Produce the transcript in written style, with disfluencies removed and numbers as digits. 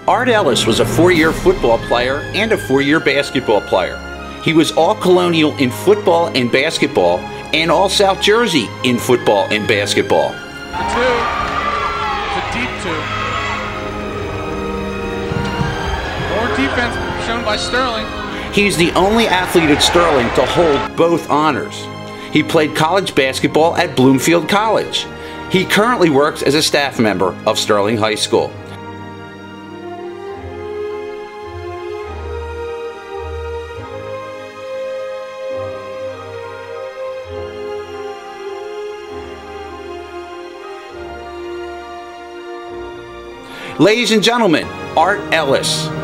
Art Ellis was a 4-year football player and a 4-year basketball player. He was All-Colonial in football and basketball, and All-South Jersey in football and basketball. The two. It's a deep two. More defense shown by Sterling. He's the only athlete at Sterling to hold both honors. He played college basketball at Bloomfield College. He currently works as a staff member of Sterling High School. Ladies and gentlemen, Art Ellis.